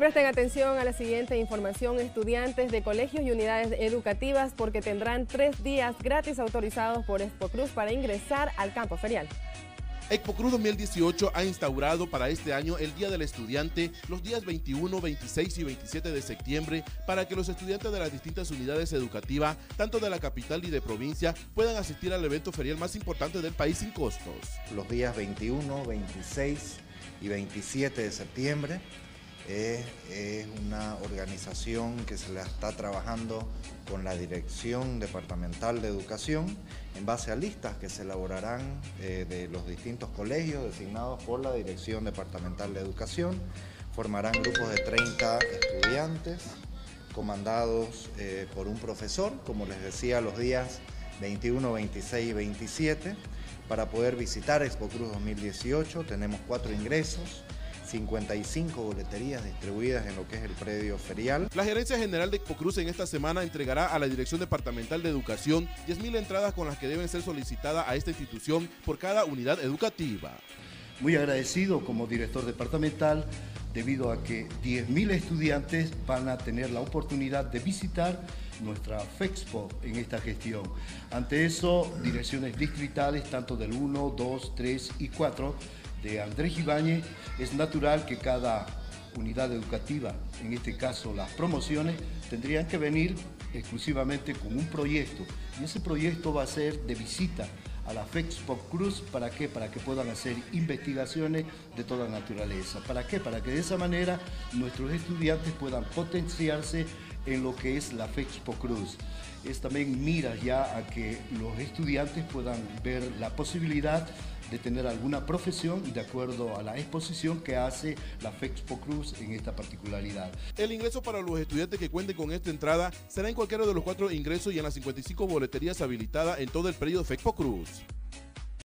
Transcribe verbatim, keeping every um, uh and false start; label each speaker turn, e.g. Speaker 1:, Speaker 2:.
Speaker 1: presten atención a la siguiente información, estudiantes de colegios y unidades educativas, porque tendrán tres días gratis autorizados por Expocruz para ingresar al campo ferial.
Speaker 2: Expocruz dos mil dieciocho ha instaurado para este año el Día del Estudiante los días veintiuno, veintiséis y veintisiete de septiembre para que los estudiantes de las distintas unidades educativas, tanto de la capital y de provincia, puedan asistir al evento ferial más importante del país sin costos.
Speaker 3: Los días veintiuno, veintiséis y veintisiete de septiembre es, es una organización que se la está trabajando con la Dirección Departamental de Educación en base a listas que se elaborarán eh, de los distintos colegios designados por la Dirección Departamental de Educación. Formarán grupos de treinta estudiantes comandados eh, por un profesor, como les decía, los días veintiuno, veintiséis y veintisiete. Para poder visitar Expocruz dos mil dieciocho tenemos cuatro ingresos, cincuenta y cinco boleterías distribuidas en lo que es el predio ferial.
Speaker 2: La Gerencia General de Expocruz en esta semana entregará a la Dirección Departamental de Educación diez mil entradas con las que deben ser solicitadas a esta institución por cada unidad educativa.
Speaker 4: Muy agradecido como director departamental debido a que diez mil estudiantes van a tener la oportunidad de visitar nuestra FEXPO en esta gestión. Ante eso, direcciones distritales, tanto del uno, dos, tres y cuatro, de Andrés Ibáñez, es natural que cada unidad educativa, en este caso las promociones, tendrían que venir exclusivamente con un proyecto, y ese proyecto va a ser de visita a la Expocruz. ¿Para qué? Para que puedan hacer investigaciones de toda naturaleza. ¿Para qué? Para que de esa manera nuestros estudiantes puedan potenciarse en lo que es la Expocruz. Es también mira ya a que los estudiantes puedan ver la posibilidad de tener alguna profesión y de acuerdo a la exposición que hace la Expocruz en esta particularidad.
Speaker 2: El ingreso para los estudiantes que cuenten con esta entrada será en cualquiera de los cuatro ingresos y en las cincuenta y cinco boleterías habilitadas en todo el periodo Expocruz.